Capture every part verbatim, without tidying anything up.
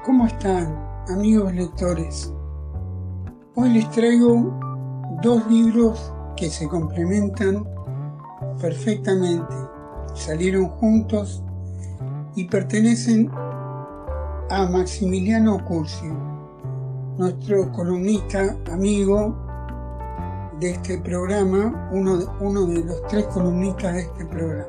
¿Cómo están, amigos lectores? Hoy les traigo dos libros que se complementan perfectamente. Salieron juntos y pertenecen a Maximiliano Curcio, nuestro columnista amigo de este programa, uno de, uno de los tres columnistas de este programa.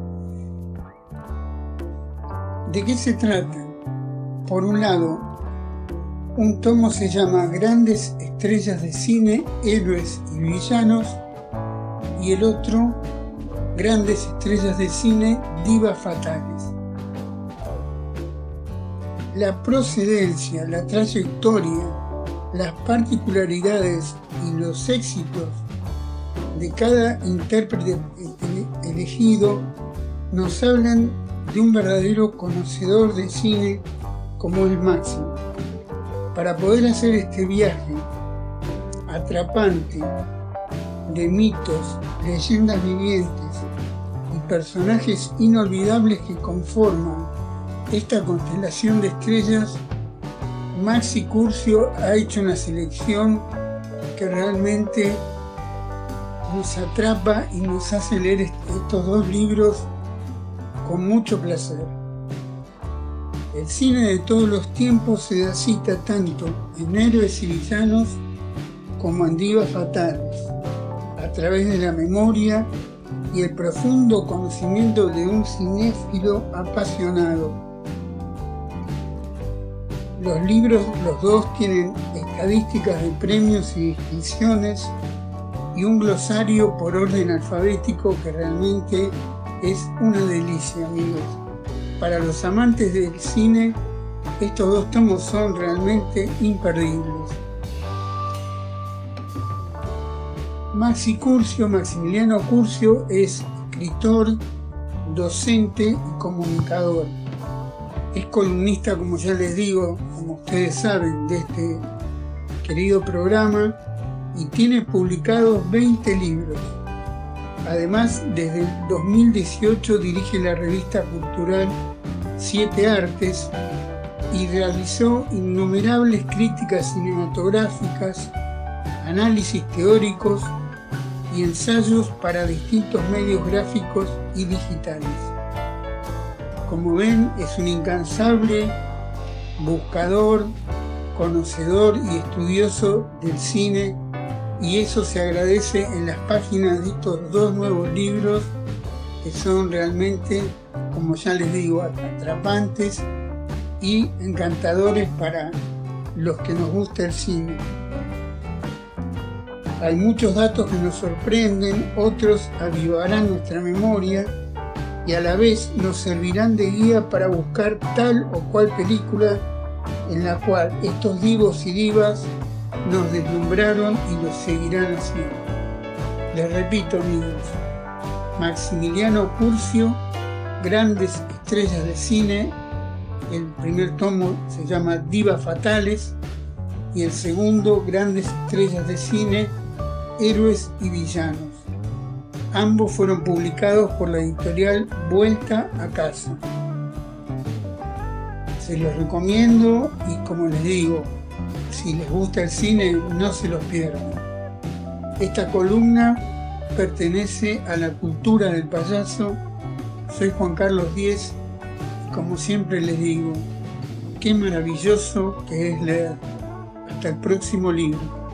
¿De qué se trata? Por un lado, un tomo se llama Grandes estrellas de cine, héroes y villanos, y el otro, Grandes estrellas de cine, divas fatales. La procedencia, la trayectoria, las particularidades y los éxitos de cada intérprete elegido nos hablan de un verdadero conocedor de cine como el Máximo. Para poder hacer este viaje atrapante de mitos, leyendas vivientes y personajes inolvidables que conforman esta constelación de estrellas, Maxi Curcio ha hecho una selección que realmente nos atrapa y nos hace leer estos dos libros con mucho placer. El cine de todos los tiempos se da cita tanto en héroes y villanos como en divas fatales, a través de la memoria y el profundo conocimiento de un cinéfilo apasionado. Los libros, los dos, tienen estadísticas de premios y distinciones y un glosario por orden alfabético que realmente es una delicia, amigos. Para los amantes del cine, estos dos tomos son realmente imperdibles. Maxi Curcio, Maximiliano Curcio, es escritor, docente y comunicador. Es columnista, como ya les digo, como ustedes saben, de este querido programa, y tiene publicados veinte libros. Además, desde el dos mil dieciocho dirige la revista cultural Siete Artes y realizó innumerables críticas cinematográficas, análisis teóricos y ensayos para distintos medios gráficos y digitales. Como ven, es un incansable buscador, conocedor y estudioso del cine, y eso se agradece en las páginas de estos dos nuevos libros que son realmente, como ya les digo, atrapantes y encantadores para los que nos gusta el cine. Hay muchos datos que nos sorprenden, otros avivarán nuestra memoria y a la vez nos servirán de guía para buscar tal o cual película en la cual estos divos y divas nos deslumbraron y lo seguirán haciendo. Les repito, amigos, Maximiliano Curcio, Grandes estrellas de cine, el primer tomo se llama Divas fatales y el segundo, Grandes estrellas de cine, héroes y villanos. Ambos fueron publicados por la editorial Vuelta a Casa. Se los recomiendo y, como les digo, si les gusta el cine, no se los pierdan. Esta columna pertenece a la cultura del payaso. Soy Juan Carlos Diez y, como siempre les digo, qué maravilloso que es leer. Hasta el próximo libro.